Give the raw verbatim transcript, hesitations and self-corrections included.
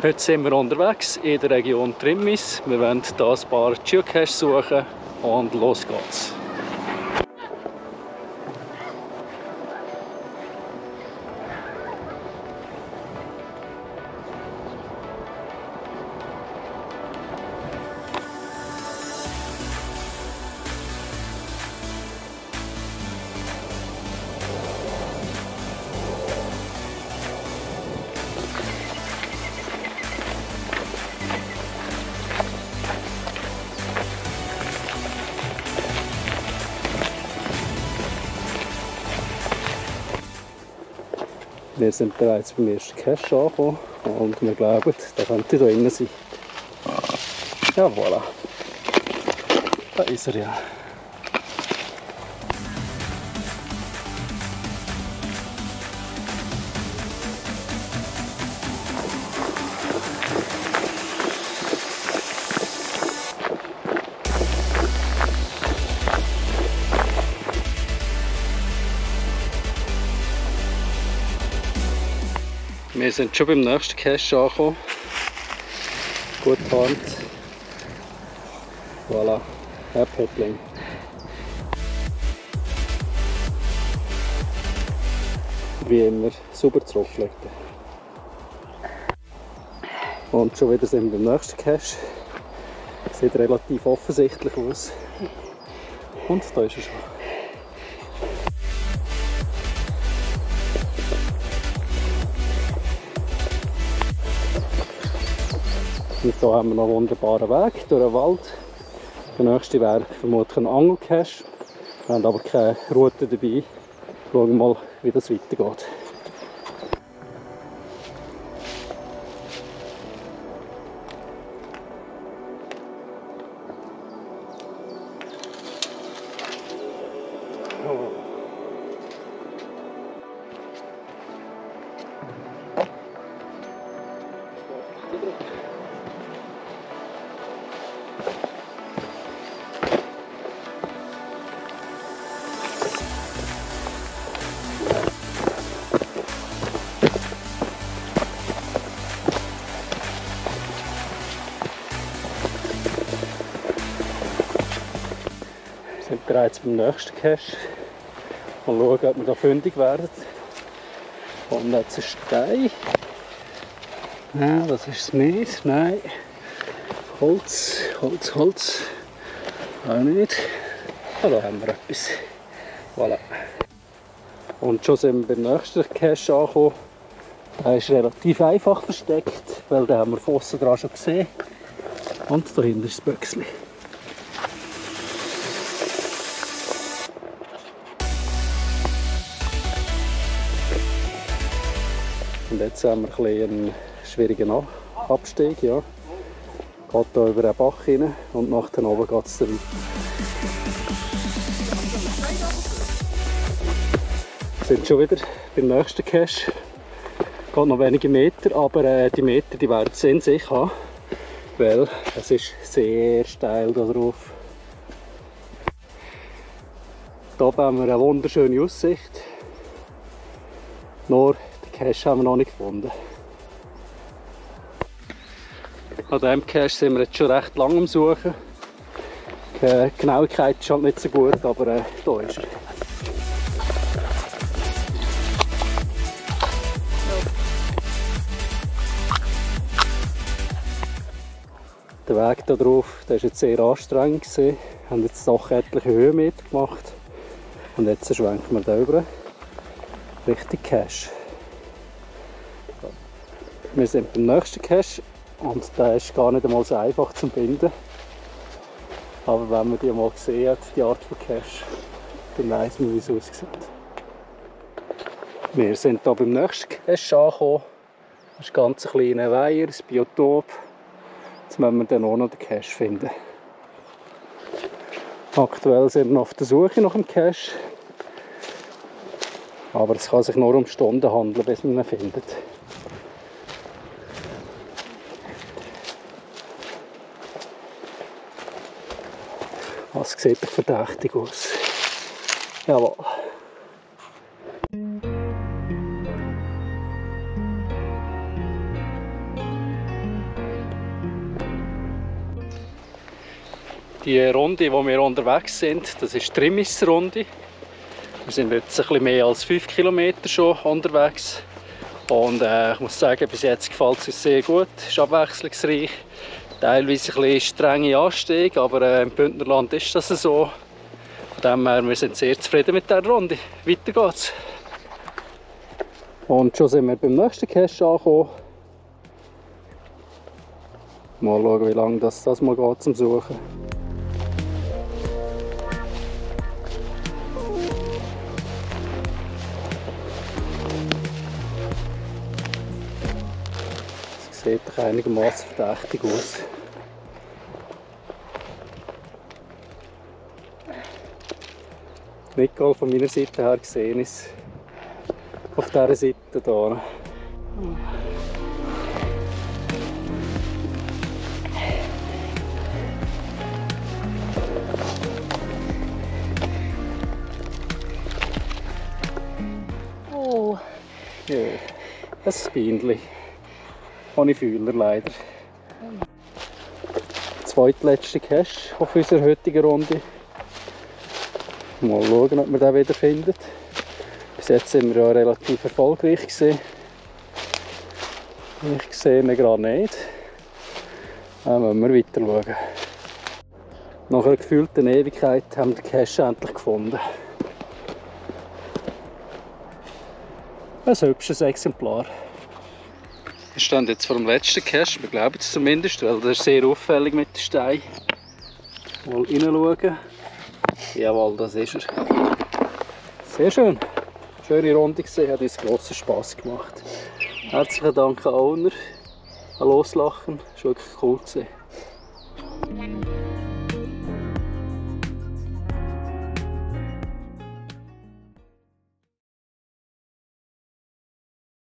Heute sind wir unterwegs in der Region Trimmis. Wir wollen hier ein paar Geocaches suchen und los geht's. Wir sind bereits beim ersten Cache angekommen und wir glauben, der könnte hier drinnen sein. Ja, voilà. Da ist er ja. Wir sind schon beim nächsten Cache angekommen. Gut getarnt. Voilà, ein Päckling. Wie immer sauber zurückgelegt. Und schon wieder sind wir beim nächsten Cache. Sieht relativ offensichtlich aus. Und da ist er schon. Und hier haben wir noch einen wunderbaren Weg durch den Wald. Der nächste wäre vermutlich ein Angelcache. Wir haben aber keine Route dabei. Schauen wir mal, wie das weitergeht. Wir sind bereits beim nächsten Cache. Mal schauen, ob wir da fündig werden. Und jetzt ein Stein. Ja, das ist es nicht. Nein. Holz, Holz, Holz. Auch nicht. Ja, da haben wir etwas. Voilà. Und schon sind wir beim nächsten Cache angekommen. Der ist relativ einfach versteckt, weil den haben wir von aussen dran schon gesehen. Und dahinter ist das Büchsli. Und jetzt haben wir ein bisschen einen schwierigen Abstieg. Ja. Geht hier über den Bach rein und nach da oben geht es dann weiter. Wir sind schon wieder beim nächsten Cache. Geht noch wenige Meter, aber äh, die Meter die werden es in sich haben, weil es ist sehr steil da drauf. Hier oben haben wir eine wunderschöne Aussicht. Nur Cache haben wir noch nicht gefunden. An diesem Cache sind wir jetzt schon recht lange am Suchen. Die Genauigkeit ist halt nicht so gut, aber äh, da ist er. Der Weg hier drauf, der war jetzt sehr anstrengend. Wir haben jetzt doch etliche Höhenmeter gemacht. Und jetzt schwenken wir da rüber Richtung Cache. Wir sind beim nächsten Cache und der ist gar nicht einmal so einfach zu finden. Aber wenn man die mal gesehen hat, die Art von Cache, dann weiss man, wie es aussieht. Wir sind hier beim nächsten Cache angekommen. Das ist ein ganz kleiner Weiher, ein Biotop. Jetzt müssen wir dann auch noch den Cache finden. Aktuell sind wir auf der Suche nach dem Cache. Aber es kann sich nur um Stunden handeln, bis man ihn findet. Das sieht doch verdächtig aus. Jawohl. Die Runde, wo wir unterwegs sind, das ist die Trimis-Runde. Wir sind jetzt ein bisschen mehr als fünf Kilometer schon unterwegs. Und äh, ich muss sagen, bis jetzt gefällt es uns sehr gut. Es ist abwechslungsreich. Teilweise ein bisschen strenge Anstiege, aber äh, im Bündnerland ist das so. Von dem her, wir sind sehr zufrieden mit dieser Runde. Weiter geht's. Und schon sind wir beim nächsten Cache angekommen. Mal schauen, wie lange das, das mal geht zum Suchen. Es sieht doch einigermaßen verdächtig aus. Nicole von meiner Seite her gesehen ist auf dieser Seite hier. Oh. Ja, ein Spindli. Ohne Fühler leider. Zweitletzte Cache auf unserer heutigen Runde. Mal schauen, ob wir den wieder finden. Bis jetzt sind wir ja relativ erfolgreich gewesen. Ich sehe ihn gerade nicht. Dann müssen wir weiter schauen. Nach einer gefühlten Ewigkeit haben wir den Cache endlich gefunden. Ein hübsches Exemplar. Wir stehen jetzt vor dem letzten Cache, wir glauben es zumindest, weil der ist sehr auffällig mit den Steinen. Mal reinschauen. Jawohl, das ist er. Sehr schön. Schöne Runde gesehen, hat uns grossen Spass gemacht. Herzlichen Dank an Owner, an Loslachen, es war wirklich cool gewesen.